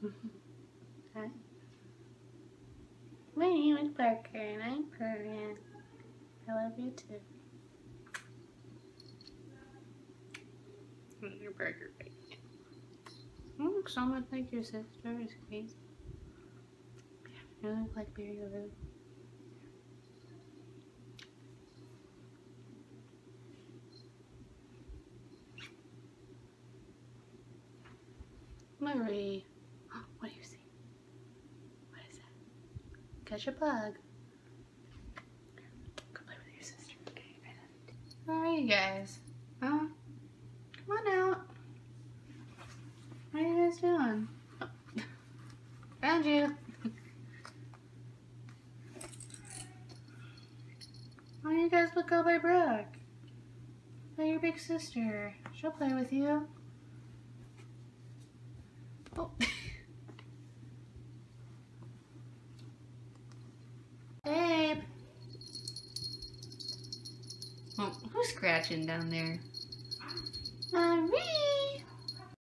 Hi. My name is Parker and I'm Korean. I love you too. Your burger right now. You look so much like your sister. It's crazy. You look like Barry Lou. Marie. What do you see? What is that? Catch a bug. Go play with your sister. Okay, where are you guys? Huh? Come on out. What are you guys doing? Oh. Found you. Why don't you guys go by Brooke? By your big sister. She'll play with you. Oh. Babe. Oh, who's scratching down there? Marie.